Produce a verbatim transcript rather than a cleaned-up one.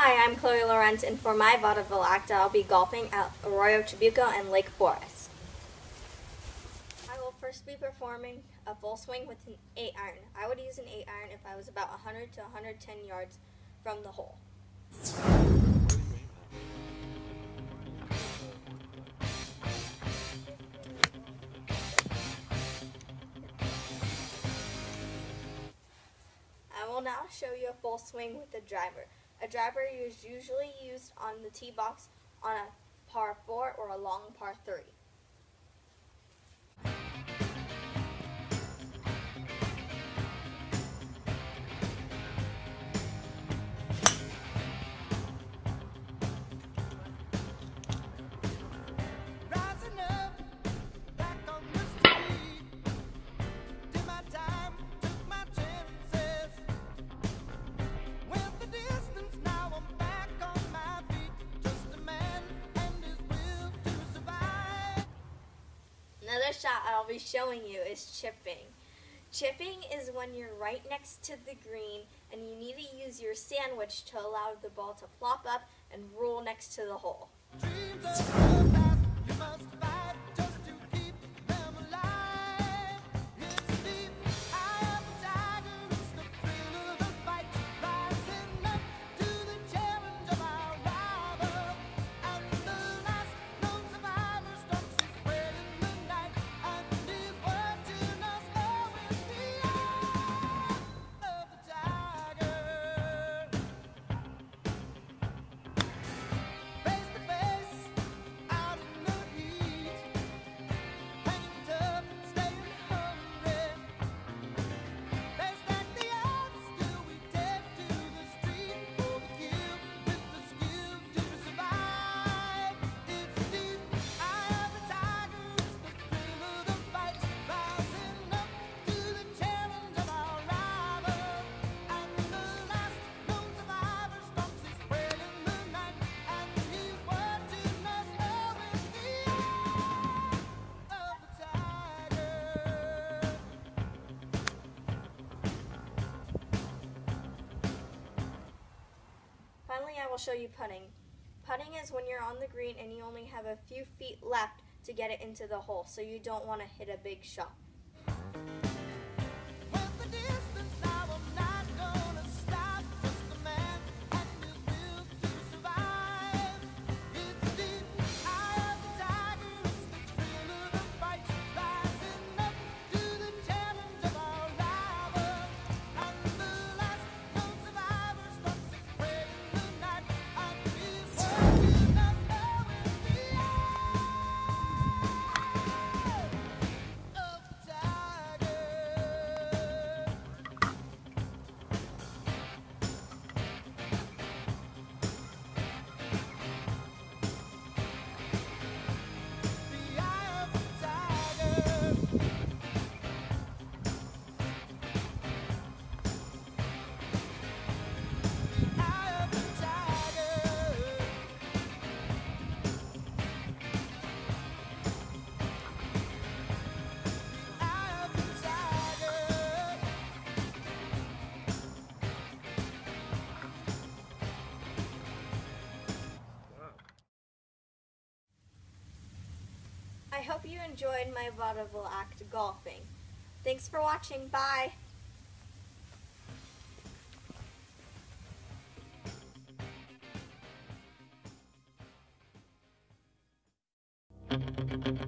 Hi, I'm Chloe Lorenz, and for my vaudeville act, I'll be golfing at Arroyo Trabuco and Lake Forest. I will first be performing a full swing with an eight iron. I would use an eight iron if I was about one hundred to one hundred ten yards from the hole. I will now show you a full swing with a driver. A driver is usually used on the tee box on a par four or a long par three. Another shot I'll be showing you is chipping. Chipping is when you're right next to the green and you need to use your sandwich to allow the ball to flop up and roll next to the hole. Finally, I will show you putting. Putting is when you're on the green and you only have a few feet left to get it into the hole, so you don't want to hit a big shot. I hope you enjoyed my vaudeville act, golfing. Thanks for watching. Bye! Thank you.